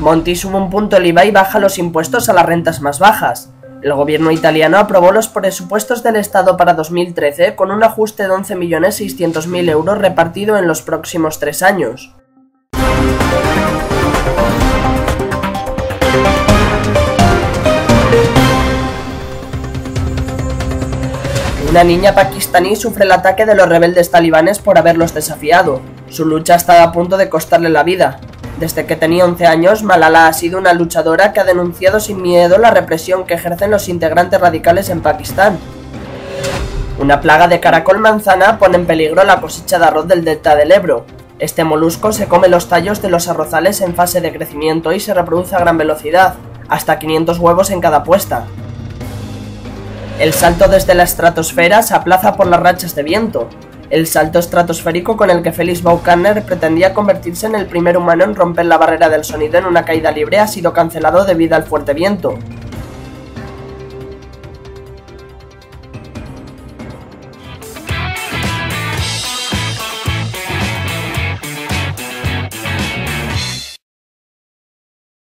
Monti sube un punto el IVA y baja los impuestos a las rentas más bajas. El gobierno italiano aprobó los presupuestos del Estado para 2013 con un ajuste de 11.600.000 euros repartido en los próximos 3 años. Una niña pakistaní sufre el ataque de los rebeldes talibanes por haberlos desafiado. Su lucha está a punto de costarle la vida. Desde que tenía 11 años, Malala ha sido una luchadora que ha denunciado sin miedo la represión que ejercen los integrantes radicales en Pakistán. Una plaga de caracol manzana pone en peligro la cosecha de arroz del delta del Ebro. Este molusco se come los tallos de los arrozales en fase de crecimiento y se reproduce a gran velocidad, hasta 500 huevos en cada puesta. El salto desde la estratosfera se aplaza por las rachas de viento. El salto estratosférico con el que Felix Baumgartner pretendía convertirse en el primer humano en romper la barrera del sonido en una caída libre ha sido cancelado debido al fuerte viento.